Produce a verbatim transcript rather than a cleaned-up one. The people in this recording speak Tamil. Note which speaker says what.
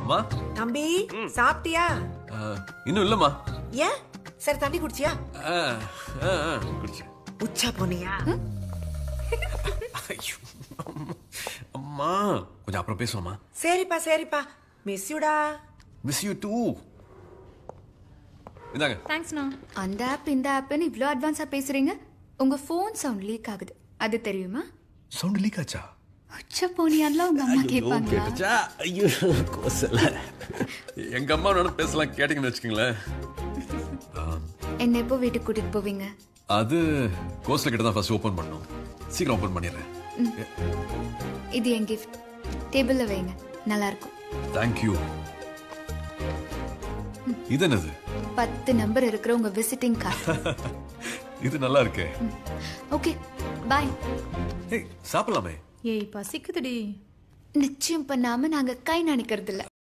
Speaker 1: அம்மா
Speaker 2: தம்பி சாப்பிட்டியா?
Speaker 1: இன்னும் இல்லம்மா.
Speaker 2: ஏன்? சரி தண்ணி குடிச்சியா?
Speaker 1: குடிச்சேன்.
Speaker 2: உச்சா போனியா?
Speaker 1: அம்மா கொஞ்சம் அப்புறம் பேசுவோமா?
Speaker 2: சரிப்பா சரிப்பா. மிஸ் யூடா.
Speaker 1: Miss you too. இந்தாங்க.
Speaker 3: தேங்க்ஸ் நா.
Speaker 4: அந்த ஆப் இந்த ஆப்னு இவ்ளோ அட்வான்ஸா பேசுறீங்க. உங்க ஃபோன் சவுண்ட் லீக் ஆகுது. அது தெரியுமா?
Speaker 1: சவுண்ட் லீக் ஆச்சா?
Speaker 4: உச்ச போனியால உங்க அம்மா கேட்பாங்களா?
Speaker 1: ஐயோ கோசல. எங்க அம்மா நானும் பேசலாம் கேட்டிங்கன்னு வச்சுக்கீங்களேன்.
Speaker 4: என்ன எப்போ வீட்டுக்கு கூட்டிட்டு போவீங்க?
Speaker 1: அது கோஸ்ல கிட்ட தான் ஃபர்ஸ்ட் ஓபன் பண்ணோம். சீக்கிரம் ஓபன் பண்ணிடுறேன்.
Speaker 4: இது என் கிஃப்ட். டேபிள்ல வைங்க. நல்லா இருக்கும்.
Speaker 1: Thank you. இது என்னது?
Speaker 4: பத்து நம்பர் இருக்கிற உங்க விசிட்டிங் கார்டு.
Speaker 1: இது நல்லா இருக்கே.
Speaker 4: Okay bye.
Speaker 1: ஏய் சாப்பிடலாமே.
Speaker 3: ஏய் பசிக்குதுடி.
Speaker 4: நிச்சயம் பண்ணாம நாங்க கை நினைக்கிறது இல்ல.